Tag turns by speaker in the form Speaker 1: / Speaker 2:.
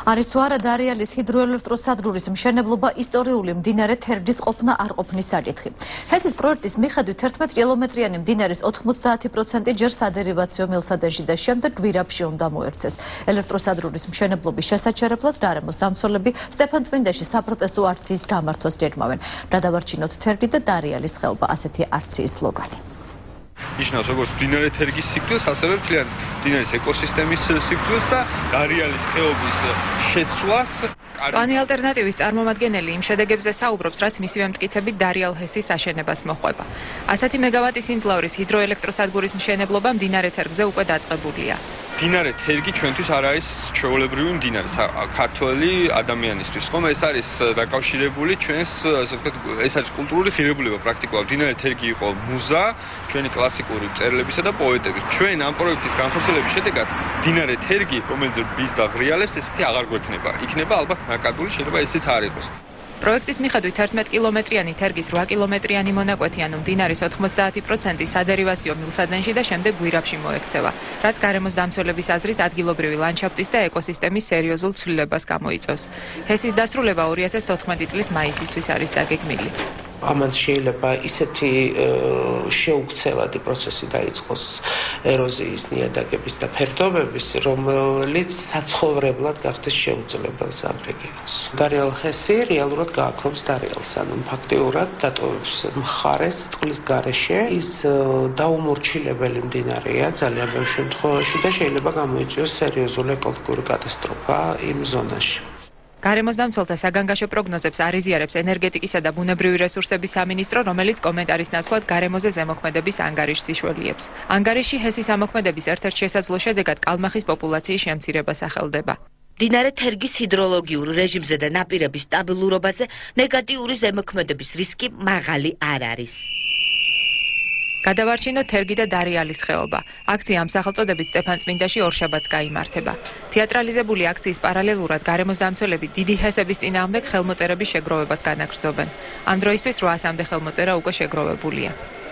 Speaker 1: არის თუ არა დარიალის ჰიდროელექტროსადგურის მშენებლობა ისტორიული მდინარე თერგის ყოფნა არ ყოფნის საკითხი. ჰესის პროექტის მიხედვით 11 კილომეტრიანი მდინარის 90% ჯერ სადერივაციო მილსადენში და შემდეგ გვირაბში უნდა მოექცეს. ელექტროსადგურის მშენებლობის შესაჩერებლად გარემოს დამცველები სტეფანწმინდაში საპროტესტო აქციის გამართვას გეგმავენ. გადავარჩინოთ თერგი და დარიალის ხეობა, ასეთი აქციის სლოგანი.
Speaker 2: ნიშნავს როგორც მდინარე თერგის სიკვდილს, ასევე მთლიანად მდინარის ეკოსისტემის სიკვდილს და დარიალის ხეობის შეცვლას.
Speaker 3: მწვანე ალტერნატივის წარმომადგენელი იმ შედეგებზე საუბრობს, რაც მისივე მტკიცებით დარიალ ჰესის აშენებას მოჰყვება. 100 მეგავატის სიმძლავრის ჰიდროელექტროსადგურის მშენებლობა მდინარე თერგზე უკვე დაწყებულია.
Speaker 2: მდინარე თერგი ჩვენთვის არ არის ჩვეულებრივი მდინარე ქართველი ადამიანისთვის, ხომ? ეს არის დაკავშირებული ჩვენს, ასე ვთქვათ, ეს არის კულტურული ღირებულება პრაქტიკულად. მდინარე თერგი იყო მუზა ჩვენი კლასიკური მწერლებისა და პოეტების. ჩვენ ამ პროექტის განხორციელების შედეგად მდინარე თერგი, რომელიც ბის და ღრიალებს, ესეთი აღარ გვექნება. იქნება ალბათ ნაკადული, შეიძლება ესეც არ იყოს.
Speaker 3: პროექტის მიხედვით 11 კილომეტრიანი თერგის 8 კილომეტრიანი მონაკვეთი, ანუ მდინარის 90% სადერივაციო მილსადენში და შემდეგ გვირაბში მოექცევა, რაც გარემოს დამცველების აზრით ადგილობრივი ლანდშაფტის და ეკოსისტემის სერიოზულ ცვლილებას გამოიწვევს. ჰესის დასრულება 2014 წლის მაისისთვის არის დაგეგმილი.
Speaker 4: ამან შეიძლება ისეთი შეუქცევადი პროცესი დაიწყოს ეროზიის, ნიადაგების და ფერდობების, რომელიც საცხოვრებლად გახდეს შეუძლებელს ამ რეგიონს. დარიალ ჰესი რეალურად გააქრობს დარიალს, ანუ ფაქტიურად დატოვებს მხარეს წყლის გარეშე. ის დაუმორჩილებელი მდინარეა ძალიან ბევრ შემთხვევაში და შეიძლება გამოიწვიოს სერიოზული ეკოლოგიური კატასტროფა იმ ზონაში.
Speaker 3: გარემოს დამცველთა საგანგაშო პროგნოზებს არიზიარებს ენერგეტიკისა და ბუნებრივი რესურსების სამინისტრო, რომელიც კომენტარის ნაცვლად გარემოზე ზემოქმედების ანგარიშს იშველიებს. ანგარიში ჰესის ამოქმედების ერთ-ერთ შესაძლო შედეგად კალმახის პოპულაციის შემცირებას ახელდება.
Speaker 5: მდინარე თერგის ჰიდროლოგიურ რეჟიმზე და ნაპირების სტაბილურობაზე ნეგატიური ზემოქმედების რისკი მაღალი არ არის.
Speaker 3: გადავარჩინოთ თერგი და დარიალის ხეობა. აქცია ამ სახელწოდებით სტეფანწმინდაში ორშაბათს გაიმართება. თეატრალიზებული აქციის პარალელურად გარემოს დამცველები დიდი ჰესების წინააღმდეგ ხელმოწერების შეგროვებას განაგრძობენ. ამ დროისთვის 800-მდე ხელმოწერა უკვე შეგროვებულია.